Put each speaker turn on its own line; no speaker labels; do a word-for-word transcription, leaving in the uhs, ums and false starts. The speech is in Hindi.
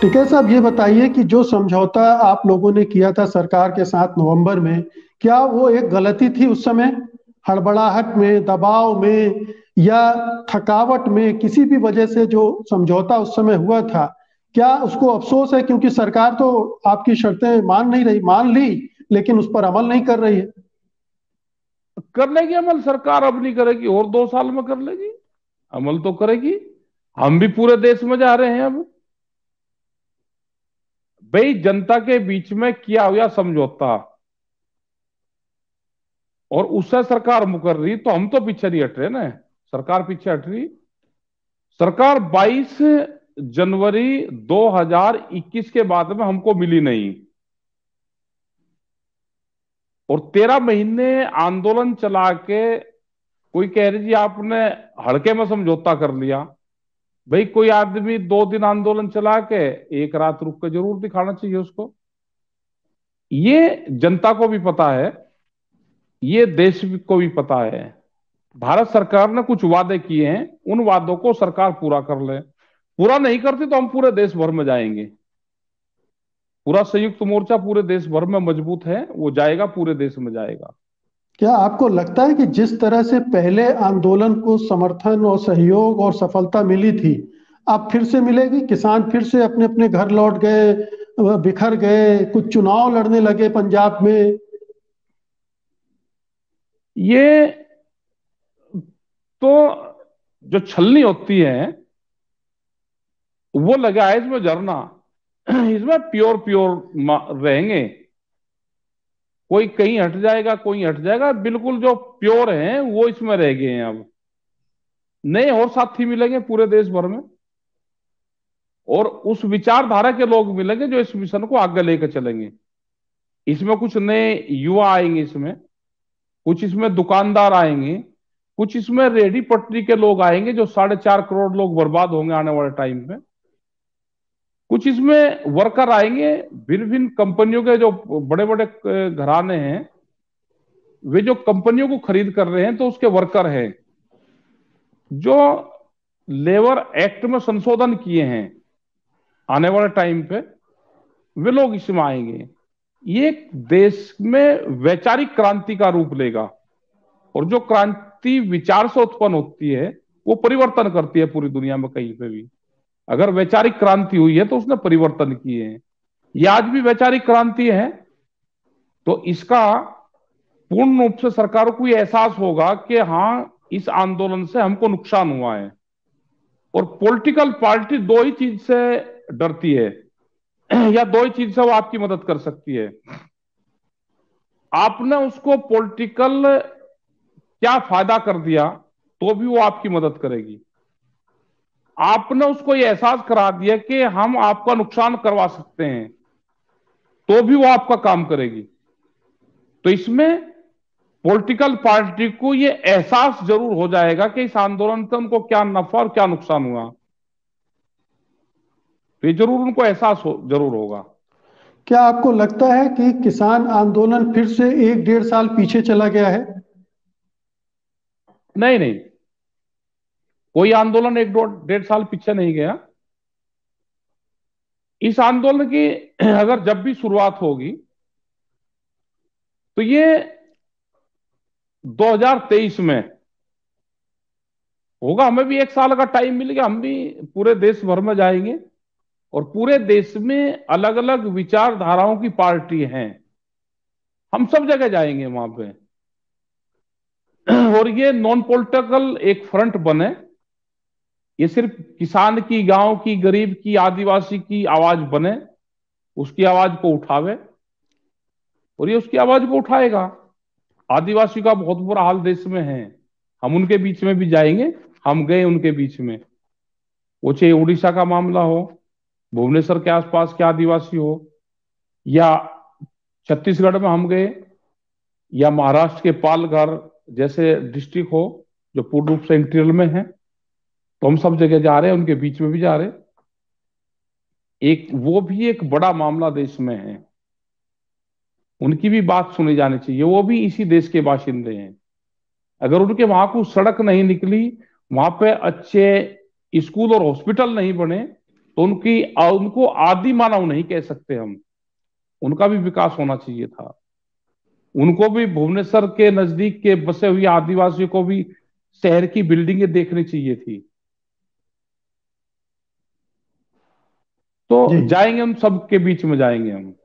टिकैत साहब, ये बताइए कि जो समझौता आप लोगों ने किया था सरकार के साथ नवंबर में, क्या वो एक गलती थी उस समय? हड़बड़ाहट में, दबाव में, या थकावट में, किसी भी वजह से जो समझौता उस समय हुआ था, क्या उसको अफसोस है? क्योंकि सरकार तो आपकी शर्तें मान नहीं रही, मान ली लेकिन उस पर अमल नहीं कर रही है।
कर लेगी अमल। सरकार अब नहीं करेगी और दो साल में कर लेगी। अमल तो करेगी। हम भी पूरे देश में जा रहे हैं अब। भाई, जनता के बीच में किया हुआ समझौता और उससे सरकार मुकर रही, तो हम तो पीछे नहीं हट रहे ना। सरकार पीछे हट रही। सरकार बाईस जनवरी दो हज़ार इक्कीस के बाद में हमको मिली नहीं, और तेरह महीने आंदोलन चला के कोई कह रही जी आपने हड़के में समझौता कर लिया। भाई, कोई आदमी दो दिन आंदोलन चला के एक रात रुक के जरूर दिखाना चाहिए उसको। ये जनता को भी पता है, ये देश को भी पता है। भारत सरकार ने कुछ वादे किए हैं, उन वादों को सरकार पूरा कर ले। पूरा नहीं करती तो हम पूरे देश भर में जाएंगे। पूरा संयुक्त मोर्चा पूरे देश भर में मजबूत है, वो जाएगा, पूरे देश में जाएगा।
क्या आपको लगता है कि जिस तरह से पहले आंदोलन को समर्थन और सहयोग और सफलता मिली थी, अब फिर से मिलेगी? किसान फिर से अपने अपने घर लौट गए, अ, बिखर गए, कुछ चुनाव लड़ने लगे पंजाब में।
ये तो जो छलनी होती है वो लगा है इसमें झरना। इसमें प्योर प्योर रहेंगे। कोई कहीं हट जाएगा, कोई हट जाएगा। बिल्कुल जो प्योर हैं वो इसमें रह गए हैं। अब नए और साथी मिलेंगे पूरे देश भर में, और उस विचारधारा के लोग मिलेंगे जो इस मिशन को आगे लेकर चलेंगे। इसमें कुछ नए युवा आएंगे, इसमें कुछ इसमें दुकानदार आएंगे, कुछ इसमें रेहड़ी पटरी के लोग आएंगे, जो साढ़े चार करोड़ लोग बर्बाद होंगे आने वाले टाइम पे। कुछ इसमें वर्कर आएंगे, भिन्न भिन्न कंपनियों के जो बड़े बड़े घराने हैं, वे जो कंपनियों को खरीद कर रहे हैं तो उसके वर्कर हैं। जो लेबर एक्ट में संशोधन किए हैं आने वाले टाइम पे, वे लोग इसमें आएंगे। ये देश में वैचारिक क्रांति का रूप लेगा। और जो क्रांति विचार से उत्पन्न होती है वो परिवर्तन करती है पूरी दुनिया में कहीं पे भी। अगर वैचारिक क्रांति हुई है तो उसने परिवर्तन किए हैं। ये आज भी वैचारिक क्रांति है। तो इसका पूर्ण रूप से सरकारों को ये एहसास होगा कि हाँ, इस आंदोलन से हमको नुकसान हुआ है। और पॉलिटिकल पार्टी दो ही चीज से डरती है, या दो ही चीज से वो आपकी मदद कर सकती है। आपने उसको पॉलिटिकल क्या फायदा कर दिया तो भी वो आपकी मदद करेगी। आपने उसको ये एहसास करा दिया कि हम आपका नुकसान करवा सकते हैं तो भी वो आपका काम करेगी। तो इसमें पॉलिटिकल पार्टी को ये एहसास जरूर हो जाएगा कि इस आंदोलन से उनको क्या नफा और क्या नुकसान हुआ। तो ये जरूर उनको एहसास हो, जरूर होगा।
क्या आपको लगता है कि किसान आंदोलन फिर से एक डेढ़ साल पीछे चला गया है?
नहीं नहीं, कोई आंदोलन एक दो डेढ़ साल पीछे नहीं गया। इस आंदोलन की अगर जब भी शुरुआत होगी तो ये दो हज़ार तेईस में होगा। हमें भी एक साल का टाइम मिलेगा, हम भी पूरे देश भर में जाएंगे। और पूरे देश में अलग अलग विचारधाराओं की पार्टी हैं, हम सब जगह जाएंगे वहां पे। और ये नॉन पॉलिटिकल एक फ्रंट बने। ये सिर्फ किसान की, गांव की, गरीब की, आदिवासी की आवाज बने, उसकी आवाज को उठावे। और ये उसकी आवाज को उठाएगा। आदिवासी का बहुत बुरा हाल देश में है, हम उनके बीच में भी जाएंगे। हम गए उनके बीच में, वो चाहे उड़ीसा का मामला हो, भुवनेश्वर के आसपास के आदिवासी हो, या छत्तीसगढ़ में हम गए, या महाराष्ट्र के पालघर जैसे डिस्ट्रिक्ट हो जो पूर्ण रूप से इंटीरियर में है। तो हम सब जगह जा रहे हैं, उनके बीच में भी जा रहे हैं। एक वो भी एक बड़ा मामला देश में है, उनकी भी बात सुनी जानी चाहिए। वो भी इसी देश के बाशिंदे हैं। अगर उनके वहां को सड़क नहीं निकली, वहां पे अच्छे स्कूल और हॉस्पिटल नहीं बने, तो उनकी उनको आदि मानव नहीं कह सकते हम, उनका भी विकास होना चाहिए था। उनको भी भुवनेश्वर के नजदीक के बसे हुए आदिवासियों को भी शहर की बिल्डिंगें देखनी चाहिए थी। तो
जी।
जाएंगे, उन सब के बीच में जाएंगे हम।